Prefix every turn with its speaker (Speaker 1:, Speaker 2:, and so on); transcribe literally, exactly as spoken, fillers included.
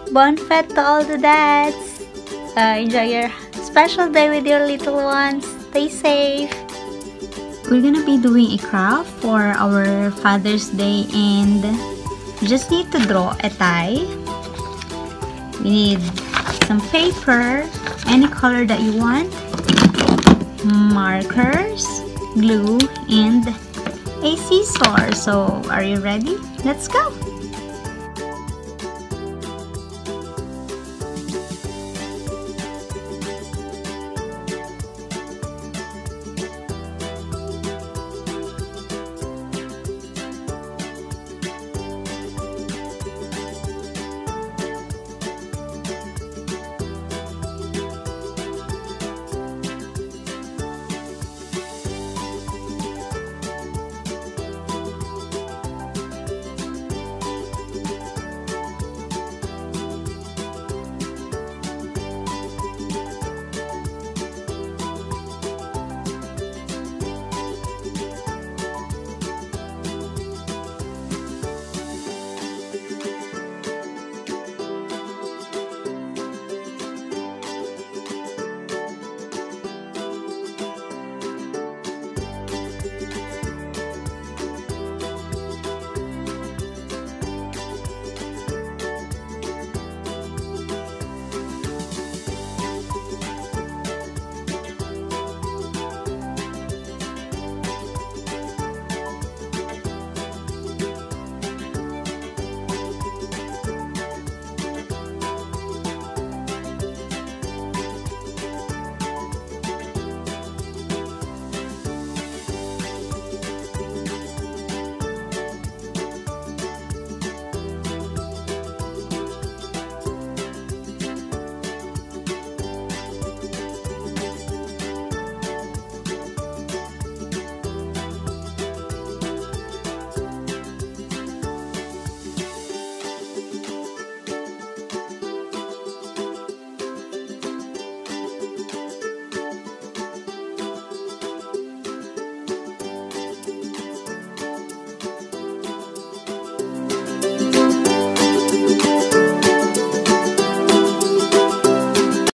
Speaker 1: Bon fête to all the dads. Uh, enjoy your special day with your little ones. Stay safe. We're gonna be doing a craft for our Father's Day, and you just need to draw a tie. We need some paper, any color that you want, markers, glue, and a scissor. So are you ready? Let's go!